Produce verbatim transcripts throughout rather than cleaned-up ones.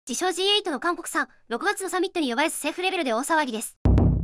自称 ジーエイト の韓国さん、ろくがつのサミットに呼ばれず政府レベルで大騒ぎです。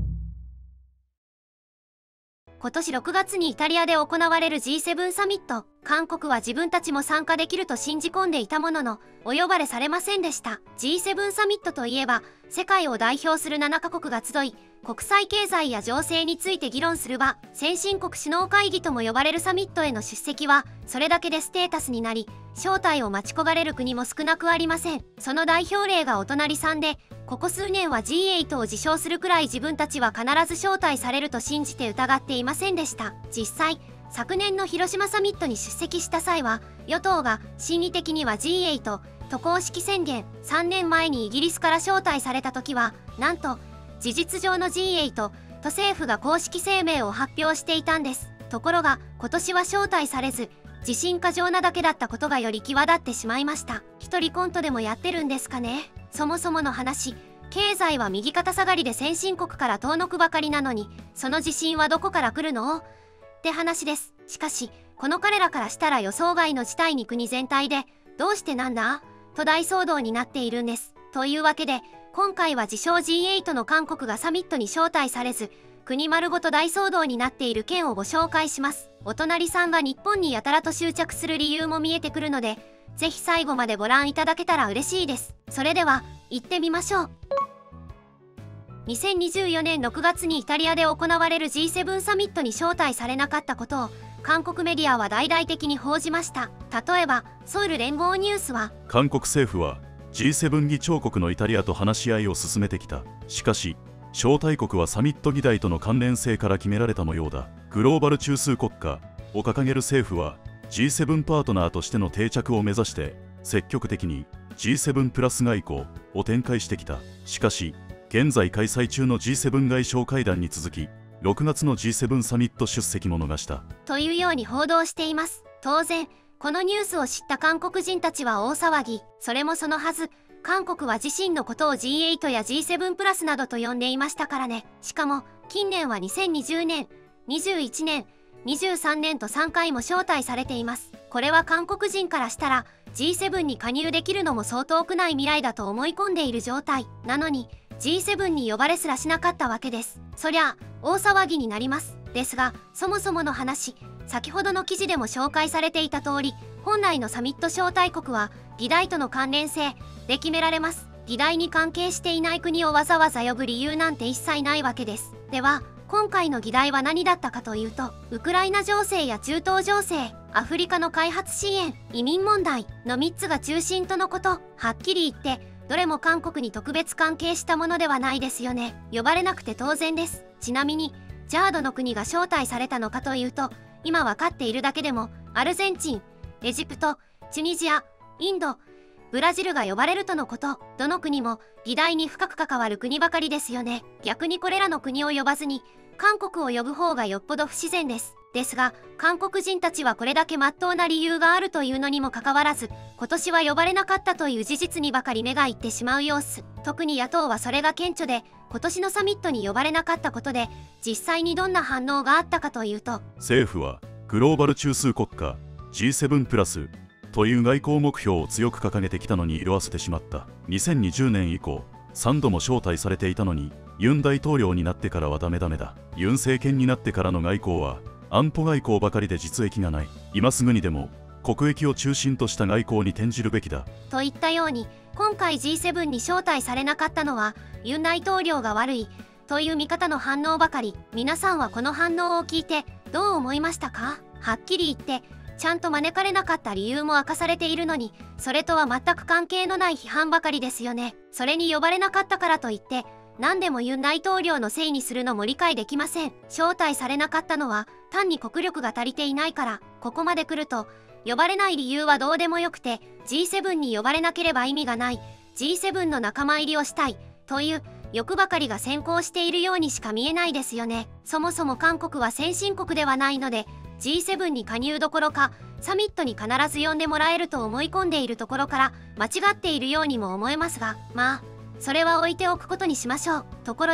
今年ろくがつにイタリアで行われる ジーセブン サミット、韓国は自分たちも参加できると信じ込んでいたものの、お呼ばれされませんでした。ジーセブン サミットといえば、世界を代表するななカ国が集い、国際経済や情勢について議論する場、先進国首脳会議とも呼ばれるサミットへの出席は、それだけでステータスになり、招待を待ち焦がれる国も少なくありません。その代表例がお隣さんで、ここ数年は ジーエイト を自称するくらい自分たちは必ず招待されると信じて疑っていませんでした。実際、昨年の広島サミットに出席した際は、与党が心理的には ジーエイト と公式宣言、さんねんまえにイギリスから招待された時は、なんと、事実上の ジーエイト と政府が公式声明を発表していたんです。ところが、今年は招待されず、自信過剰なだけだったことがより際立ってしまいました。一人コントでもやってるんですかね。そもそもの話、経済は右肩下がりで先進国から遠のくばかりなのに、その自信はどこから来るのって話です。しかし、この彼らからしたら予想外の事態に国全体で、どうしてなんだと大騒動になっているんです。というわけで、今回は自称 ジーエイト の韓国がサミットに招待されず、国丸ごと大騒動になっている件をご紹介します。お隣さんが日本にやたらと執着する理由も見えてくるので、ぜひ最後までご覧いただけたら嬉しいです。それでは、行ってみましょう。にせんにじゅうよねんろくがつにイタリアで行われる ジーセブン サミットに招待されなかったことを、韓国メディアは大々的に報じました。例えば、ソウル連合ニュースは、 韓国政府は ジーセブン 議長国のイタリアと話し合いを進めてきた。しかし、招待国はサミット議題との関連性から決められた模様だ。グローバル中枢国家を掲げる政府は ジーセブン パートナーとしての定着を目指して積極的に ジーセブン プラス外交を展開してきた。しかし現在開催中の ジーセブン 外相会談に続きろくがつの ジーセブン サミット出席も逃したというように報道しています。当然このニュースを知った韓国人たちは大騒ぎ。それもそのはず、韓国は自身のことを ジーエイト や ジーセブン プラスなどと呼んでいましたからね。しかも近年はにせんにじゅうねん、にじゅういちねん、にじゅうさんねんとさんかいも招待されています。これは韓国人からしたら ジーセブン に加入できるのもそう遠くない未来だと思い込んでいる状態なのに ジーセブン に呼ばれすらしなかったわけです。そりゃ大騒ぎになります。ですがそもそもの話、先ほどの記事でも紹介されていた通り、本来のサミット招待国は議題との関連性で決められます。議題に関係していない国をわざわざ呼ぶ理由なんて一切ないわけです。では今回の議題は何だったかというと、ウクライナ情勢や中東情勢、アフリカの開発支援、移民問題のみっつが中心とのこと。はっきり言ってどれも韓国に特別関係したものではないですよね。呼ばれなくて当然です。ちなみにじゃあどの国が招待されたのかというと、今分かっているだけでもアルゼンチン、エジプト、チュニジア、インド、ブラジルが呼ばれるとのこと。どの国も議題に深く関わる国ばかりですよね。逆にこれらの国を呼ばずに韓国を呼ぶ方がよっぽど不自然です。ですが韓国人たちはこれだけ真っ当な理由があるというのにもかかわらず、今年は呼ばれなかったという事実にばかり目がいってしまう様子。特に野党はそれが顕著で、今年のサミットに呼ばれなかったことで実際にどんな反応があったかというと、 政府はグローバル中枢国家 ジーセブン プラスという外交目標を強く掲げてきたのに色あせてしまった。にせんにじゅうねん以降さんども招待されていたのに、ユン大統領になってからはダメダメだ。ユン政権になってからの外交は安保外交ばかりで実益がない。今すぐにでも国益を中心とした外交に転じるべきだ。 といったように、今回 ジーセブン に招待されなかったのはユン大統領が悪いという見方の反応ばかり。皆さんはこの反応を聞いてどう思いましたか？はっきり言ってちゃんと招かれなかった理由も明かされているのに、それとは全く関係のない批判ばかりですよね。それに呼ばれなかったからといって何でもユン大統領のせいにするのも理解できません。招待されなかったのは単に国力が足りていないから。ここまで来ると呼ばれない理由はどうでもよくて、 ジーセブン に呼ばれなければ意味がない、 ジーセブン の仲間入りをしたいという欲ばかりが先行しているようにしか見えないですよね。そもそも韓国は先進国ではないので ジーセブン に加入どころかサミットに必ず呼んでもらえると思い込んでいるところから間違っているようにも思えますが、まあそれは置いておくことにしましょう。ところで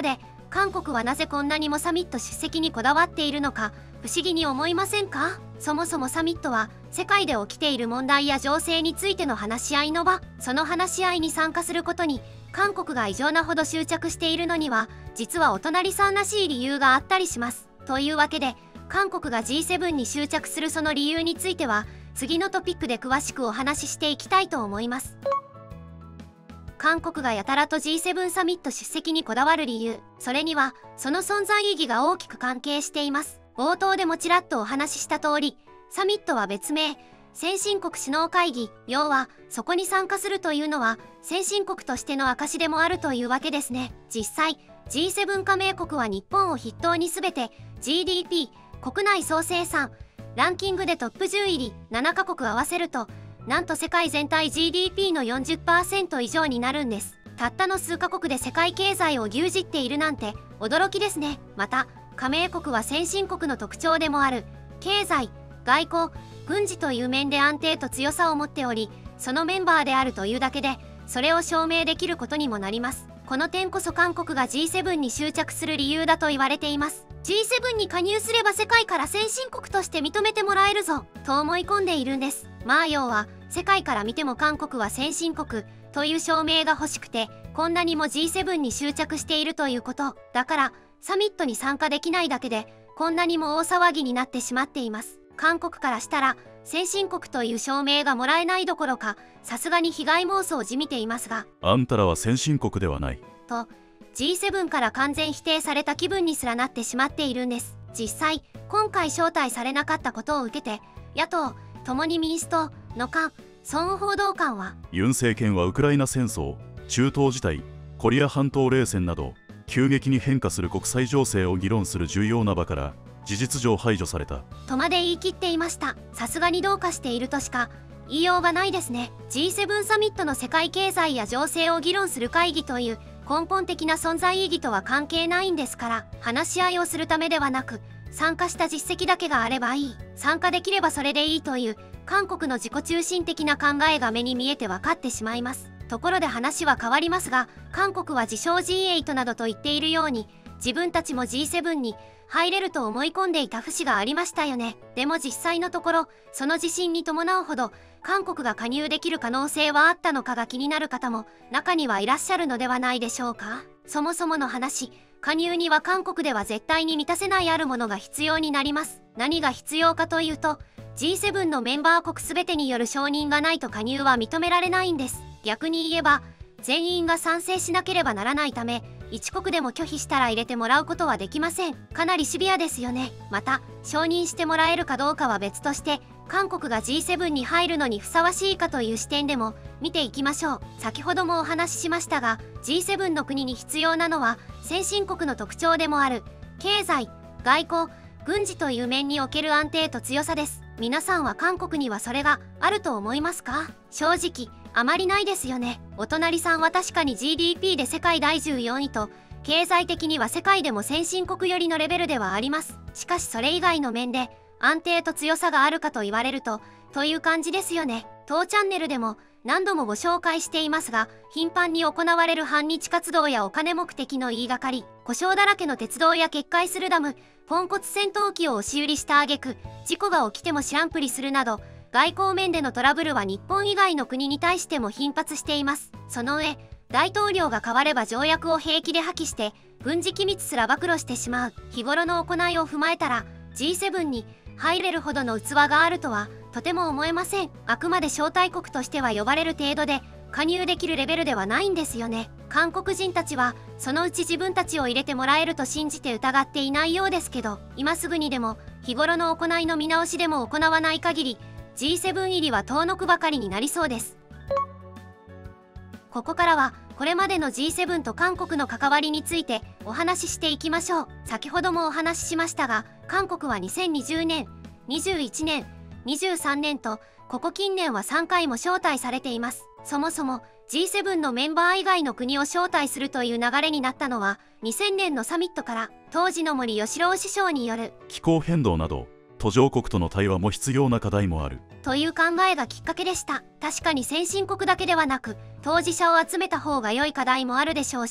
韓国はなぜこんなにもサミット出席にこだわっているのか不思議に思いませんか？そもそもサミットは世界で起きている問題や情勢についての話し合いの場。その話し合いに参加することに韓国が異常なほど執着しているのには実はお隣さんらしい理由があったりします。というわけで韓国が ジーセブン に執着するその理由については次のトピックで詳しくお話ししていきたいと思います。韓国がやたらと ジーセブン サミット出席にこだわる理由、それにはその存在意義が大きく関係しています。冒頭でもちらっとお話しした通り、サミットは別名先進国首脳会議、要はそこに参加するというのは先進国としての証でもあるというわけですね。実際 ジーセブン 加盟国は日本を筆頭に全て ジーディーピー 国内総生産ランキングでトップじゅう入りななカ国合わせるとなんと世界全体 ジーディーピー の よんじゅっパーセント 以上になるんです。たったの数カ国で世界経済を牛耳っているなんて驚きですね。また加盟国は先進国の特徴でもある経済、外交、軍事という面で安定と強さを持っており、そのメンバーであるというだけでそれを証明できることにもなります。この点こそ韓国が ジーセブン に執着する理由だと言われています。 ジーセブン に加入すれば世界から先進国として認めてもらえるぞと思い込んでいるんです。まあ要は世界から見ても韓国は先進国という証明が欲しくてこんなにも ジーセブン に執着しているということ。だからサミットに参加できないだけでこんなにも大騒ぎになってしまっています。韓国からしたら先進国という証明がもらえないどころかさすがに被害妄想をじみていますが、 あんたらは先進国ではないと ジーセブン から完全否定された気分にすらなってしまっているんです。実際今回招待されなかったことを受けて野党共に民主党の菅ソン報道官は、 ユン政権はウクライナ戦争、中東事態、コリア半島冷戦など急激に変化する国際情勢を議論する重要な場から事実上排除されたとまで言い切っていました。さすがにどうかしているとしか言いようがないですね。 ジーセブン サミットの世界経済や情勢を議論する会議という根本的な存在意義とは関係ないんですから、話し合いをするためではなく参加した実績だけがあればいい、参加できればそれでいいという韓国の自己中心的な考えが目に見えて分かってしまいます。ところで話は変わりますが、韓国は自称 ジーエイト などと言っているように自分たちも ジーセブン に入れると思い込んでいた節がありましたよね。でも実際のところその自信に伴うほど韓国が加入できる可能性はあったのかが気になる方も中にはいらっしゃるのではないでしょうか。そもそもの話、加入には韓国では絶対に満たせないあるものが必要になります。何が必要かというと ジーセブン のメンバー国全てによる承認がないと加入は認められないんです。逆に言えば全員が賛成しなければならないためいち国でも拒否したら入れてもらうことはできません。かなりシビアですよね。また承認してもらえるかどうかは別として韓国が ジーセブン に入るのにふさわしいかという視点でも見ていきましょう。先ほどもお話ししましたが ジーセブン の国に必要なのは先進国の特徴でもある経済、外交、軍事という面における安定と強さです。皆さんは韓国にはそれがあると思いますか？正直あまりないですよね。お隣さんは確かに ジーディーピー で世界だいじゅうよんいと経済的には世界でも先進国寄りのレベルではあります。しかしそれ以外の面で安定と強さがあるかと言われるとという感じですよね。当チャンネルでも何度もご紹介していますが、頻繁に行われる反日活動やお金目的の言いがかり、故障だらけの鉄道や決壊するダム、ポンコツ戦闘機を押し売りした挙句事故が起きても知らんぷりするなど外交面でのトラブルは日本以外の国に対しても頻発しています。その上大統領が変われば条約を平気で破棄して軍事機密すら暴露してしまう。日頃の行いを踏まえたら ジーセブン に入れるほどの器があるとはとても思えません。あくまで招待国としては呼ばれる程度で加入できるレベルではないんですよね。韓国人たちはそのうち自分たちを入れてもらえると信じて疑っていないようですけど、今すぐにでも日頃の行いの見直しでも行わない限り ジーセブン 入りは遠のくばかりになりそうです。ここからはこれまでの ジーセブン と韓国の関わりについてお話ししていきましょう。先ほどもお話ししましたが、韓国はにせんにじゅうねん、にじゅういちねん、にじゅうさんねんとここ近年はさんかいも招待されています。そもそも ジーセブン のメンバー以外の国を招待するという流れになったのはにせんねんのサミットから当時の森喜朗首相による気候変動など途上国との対話も必要な課題もあるという考えがきっかけでした。確かに先進国だけではなく当事者を集めた方が良い課題もあるでしょうし、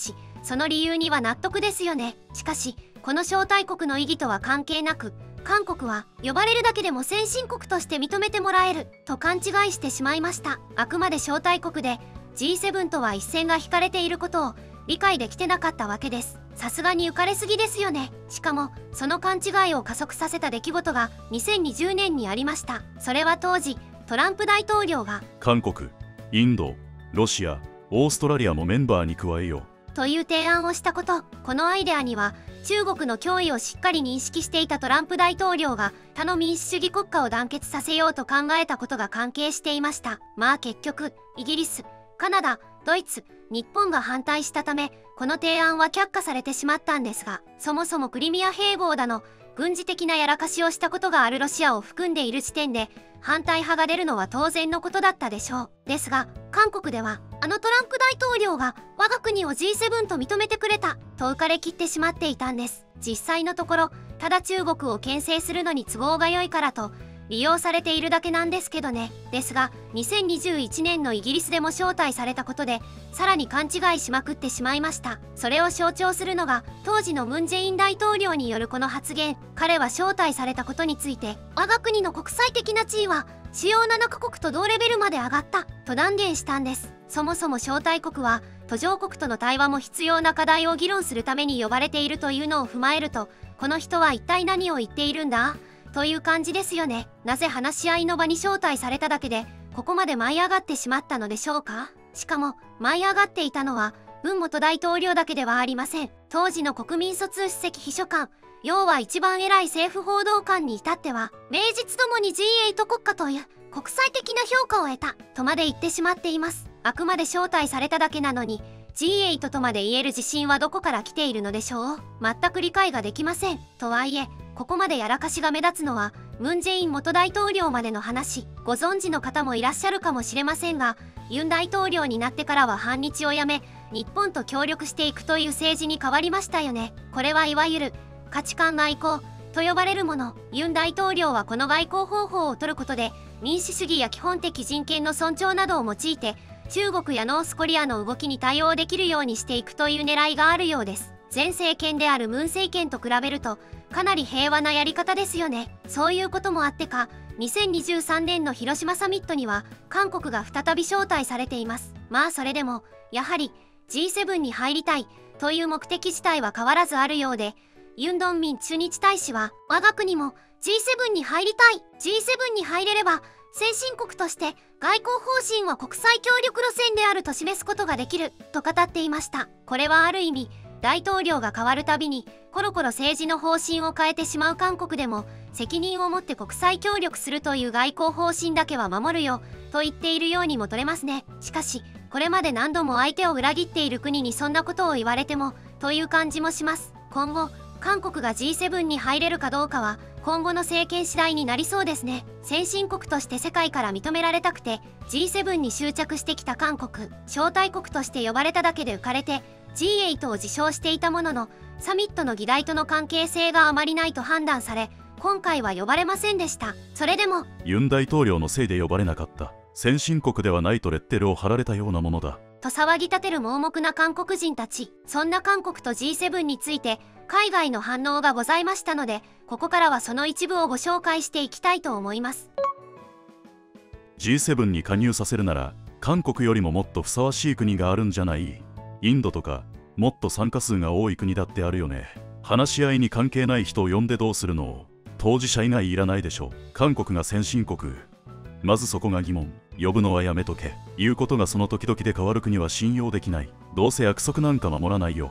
その理由には納得ですよね。しかしこの招待国の意義とは関係なく、韓国は呼ばれるだけでも先進国として認めてもらえると勘違いしてしまいました。あくまで招待国で ジーセブン とは一線が引かれていることを理解できてなかったわけです。さすがに浮かれすぎですよね。しかもその勘違いを加速させた出来事がにせんにじゅうねんにありました。それは当時トランプ大統領が韓国、インド、ロシア、オーストラリアもメンバーに加えようという提案をしたこと。このアイデアには中国の脅威をしっかり認識していたトランプ大統領が他の民主主義国家を団結させようと考えたことが関係していました。まあ結局イギリス、カナダ、ドイツ、日本が反対したためこの提案は却下されてしまったんですが、そもそもクリミア併合だの軍事的なやらかしをしたことがあるロシアを含んでいる時点で反対派が出るのは当然のことだったでしょう。ですが韓国ではあのトランプ大統領が我が国を ジーセブン と認めてくれたと浮かれきってしまっていたんです。実際のところただ中国を牽制するのに都合が良いからと利用されているだけなんですけどね。ですがにせんにじゅういちねんのイギリスでも招待されたことでさらに勘違いしまくってしまいました。それを象徴するのが当時のムン・ジェイン大統領によるこの発言。彼は招待されたことについて我が国の国際的な地位は主要ななカ国と同レベルまで上がったと断言したんです。そもそも招待国は途上国との対話も必要な課題を議論するために呼ばれているというのを踏まえると、この人は一体何を言っているんだという感じですよね。なぜ話し合いの場に招待されただけでここまで舞い上がってしまったのでしょうか。しかも舞い上がっていたのは文元大統領だけではありません。当時の国民疎通主席秘書官、要は一番偉い政府報道官に至っては名実ともに ジーエイト 国家という国際的な評価を得たとまで言ってしまっています。あくまで招待されただけなのに ジーエイト とまで言える自信はどこから来ているのでしょう。全く理解ができません。とはいえここまでやらかしが目立つのはムン・ジェイン元大統領までの話。ご存知の方もいらっしゃるかもしれませんが、ユン大統領になってからは反日をやめ日本と協力していくという政治に変わりましたよね。これはいわゆる価値観外交と呼ばれるもの。ユン大統領はこの外交方法を取ることで民主主義や基本的人権の尊重などを用いて中国やノースコリアの動きに対応できるようにしていくという狙いがあるようです。前政権であるムン政権と比べるとかなり平和なやり方ですよね。そういうこともあってかにせんにじゅうさんねんの広島サミットには韓国が再び招待されています。まあそれでもやはり ジーセブン に入りたいという目的自体は変わらずあるようで、ユン・ドンミン駐日大使は我が国も ジーセブン に入りたい ジーセブン に入れれば先進国として外交方針は国際協力路線であると示すことができると語っていました。これはある意味大統領が変わるたびにコロコロ政治の方針を変えてしまう韓国でも責任を持って国際協力するという外交方針だけは守るよと言っているようにも取れますね。しかしこれまで何度も相手を裏切っている国にそんなことを言われてもという感じもします。今後韓国が ジーセブン に入れるかどうかは今後の政権次第になりそうですね。先進国として世界から認められたくて ジーセブン に執着してきた韓国、招待国として呼ばれただけで浮かれて ジーエイト を自称していたもののサミットの議題との関係性があまりないと判断され今回は呼ばれませんでした。それでもユン大統領のせいで呼ばれなかった。先進国ではないとレッテルを貼られたようなものだと騒ぎ立てる盲目な韓国人たち。そんな韓国と ジーセブン について海外の反応がございましたので、ここからはその一部をご紹介していきたいと思います。 ジーセブン に加入させるなら韓国よりももっとふさわしい国があるんじゃない？インドとかもっと参加数が多い国だってあるよね。話し合いに関係ない人を呼んでどうするの？当事者以外いらないでしょ。韓国が先進国、まずそこが疑問。呼ぶのはやめとけ。言うことがその時々で変わる国は信用できない。どうせ約束なんか守らないよ。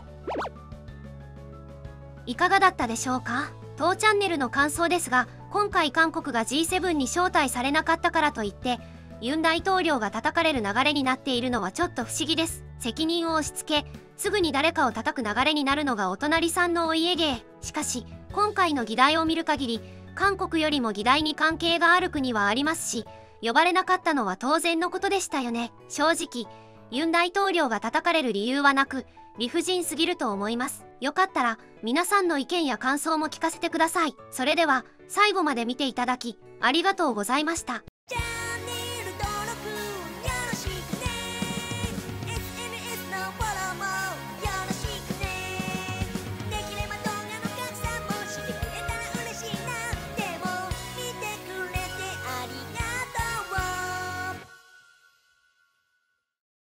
いかがだったでしょうか。当チャンネルの感想ですが、今回韓国が ジーセブン に招待されなかったからといってユン大統領が叩かれる流れになっているのはちょっと不思議です。責任を押し付けすぐに誰かを叩く流れになるのがお隣さんのお家芸。しかし今回の議題を見る限り韓国よりも議題に関係がある国はありますし、呼ばれなかったのは当然のことでしたよね。正直ユン大統領が叩かれる理由はなく理不尽すぎると思います。よかったら皆さんの意見や感想も聞かせてください。それでは最後まで見ていただきありがとうございました。